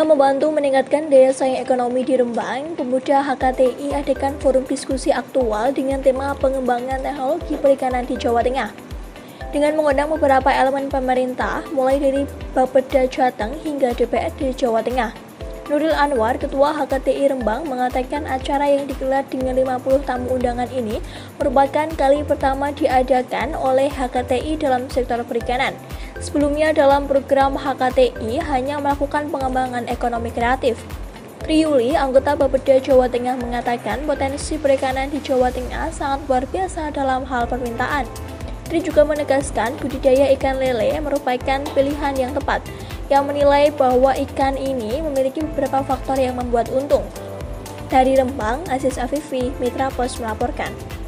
Guna membantu meningkatkan daya saing ekonomi di Rembang, Pemuda HKTI adakan forum diskusi aktual dengan tema pengembangan teknologi perikanan di Jawa Tengah. Dengan mengundang beberapa elemen pemerintah, mulai dari Bapeda Jateng hingga DPRD Jawa Tengah. Nuril Anwar, Ketua HKTI Rembang, mengatakan acara yang digelar dengan 50 tamu undangan ini merupakan kali pertama diadakan oleh HKTI dalam sektor perikanan. Sebelumnya dalam program HKTI hanya melakukan pengembangan ekonomi kreatif. Triyuli, anggota Bapeda Jawa Tengah, mengatakan potensi perikanan di Jawa Tengah sangat luar biasa dalam hal permintaan. Tri juga menegaskan budidaya ikan lele merupakan pilihan yang tepat, yang menilai bahwa ikan ini memiliki beberapa faktor yang membuat untung. Dari Rembang, Aziz Afifi, Mitra Pos melaporkan.